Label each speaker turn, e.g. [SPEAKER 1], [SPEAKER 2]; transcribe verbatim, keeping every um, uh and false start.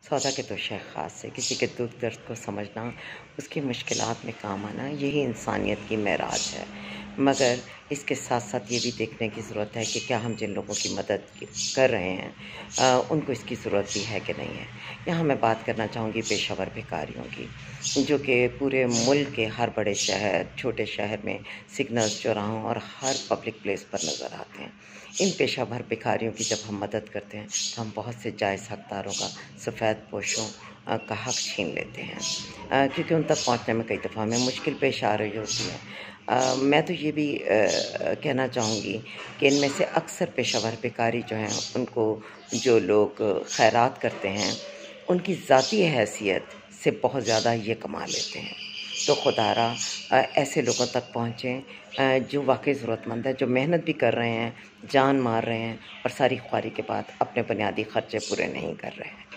[SPEAKER 1] सौदा के तो शेख ख़ास है, किसी के दुख दर्द को समझना, उसकी मुश्किलात में काम आना, यही इंसानियत की मेराज है। मगर इसके साथ साथ ये भी देखने की ज़रूरत है कि क्या हम जिन लोगों की मदद कर रहे हैं आ, उनको इसकी ज़रूरत भी है कि नहीं है। यहाँ मैं बात करना चाहूँगी पेशावर भिखारियों की, जो कि पूरे मुल्क के हर बड़े शहर, छोटे शहर में सिग्नल्स, चौराहों और हर पब्लिक प्लेस पर नज़र आते हैं। इन पेशावर भिखारियों की जब हम मदद करते हैं तो हम बहुत से जायज़ हकदारों का, सफ़ेद पोशों का हक़ छीन लेते हैं, आ, क्योंकि उन तक पहुँचने में कई दफ़ा हमें मुश्किल पेश आ रही होती है। आ, मैं तो ये भी आ, कहना चाहूँगी कि इनमें से अक्सर पेशावर भिखारी जो हैं, उनको जो लोग खैरात करते हैं, उनकी ज़ाती हैसियत से बहुत ज़्यादा ये कमा लेते हैं। तो खुदारा ऐसे लोगों तक पहुँचें जो वाकई ज़रूरतमंद है, जो मेहनत भी कर रहे हैं, जान मार रहे हैं और सारी ख्वारी के बाद अपने बुनियादी ख़र्चे पूरे नहीं कर रहे हैं।